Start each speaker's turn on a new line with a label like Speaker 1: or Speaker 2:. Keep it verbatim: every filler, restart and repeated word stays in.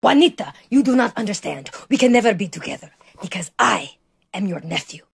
Speaker 1: Juanita, you do not understand. We can never be together because I am your nephew.